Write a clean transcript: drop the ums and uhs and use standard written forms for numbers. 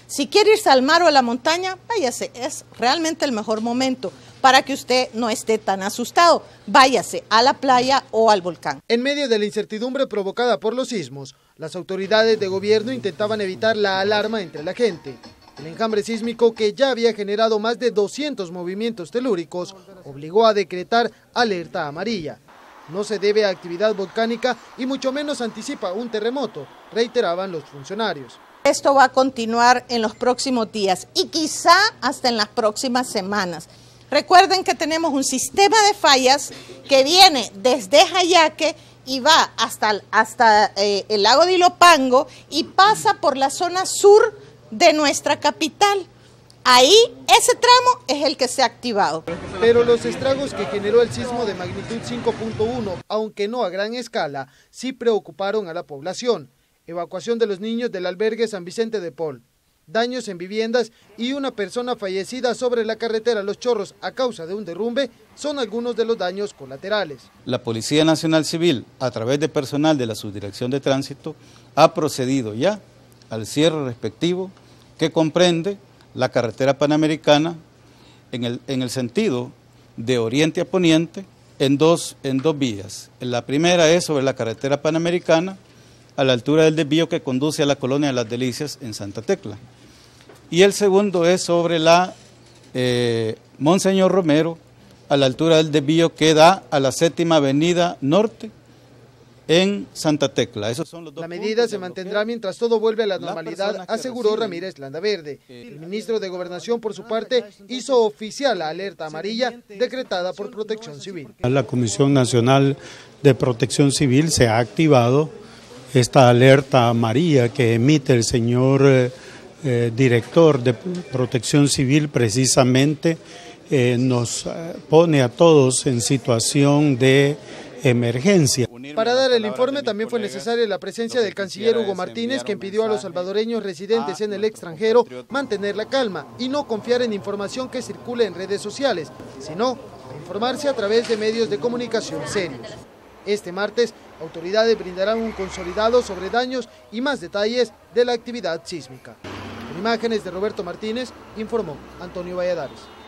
Si quiere irse al mar o a la montaña, váyase, es realmente el mejor momento para que usted no esté tan asustado. Váyase a la playa o al volcán. En medio de la incertidumbre provocada por los sismos, las autoridades de gobierno intentaban evitar la alarma entre la gente. El enjambre sísmico, que ya había generado más de 200 movimientos telúricos, obligó a decretar alerta amarilla. No se debe a actividad volcánica y mucho menos anticipa un terremoto, reiteraban los funcionarios. Esto va a continuar en los próximos días y quizá hasta en las próximas semanas. Recuerden que tenemos un sistema de fallas que viene desde Jayaque y va hasta el lago de Ilopango y pasa por la zona sur de nuestra capital. Ahí, ese tramo es el que se ha activado. Pero los estragos que generó el sismo de magnitud 5.1, aunque no a gran escala, sí preocuparon a la población. Evacuación de los niños del albergue San Vicente de Paul, daños en viviendas y una persona fallecida sobre la carretera Los Chorros a causa de un derrumbe son algunos de los daños colaterales. La Policía Nacional Civil, a través de personal de la Subdirección de Tránsito, ha procedido ya al cierre respectivo que comprende la carretera Panamericana en el sentido de oriente a poniente en dos vías. La primera es sobre la carretera Panamericana a la altura del desvío que conduce a la colonia de Las Delicias en Santa Tecla. Y el segundo es sobre la Monseñor Romero a la altura del desvío que da a la 7ª Avenida Norte en Santa Tecla. Esos son los dos. La medida se mantendrá mientras todo vuelve a la normalidad, aseguró Ramírez Landaverde. El ministro de Gobernación, por su parte, hizo oficial la alerta amarilla decretada por Protección Civil. La Comisión Nacional de Protección Civil se ha activado esta alerta amarilla que emite el señor director de Protección Civil. Precisamente nos pone a todos en situación de emergencia. Para dar el informe también fue necesaria la presencia del canciller Hugo Martínez, quien pidió a los salvadoreños residentes en el extranjero mantener la calma y no confiar en información que circule en redes sociales, sino informarse a través de medios de comunicación serios. Este martes, autoridades brindarán un consolidado sobre daños y más detalles de la actividad sísmica. Con imágenes de Roberto Martínez, informó Antonio Valladares.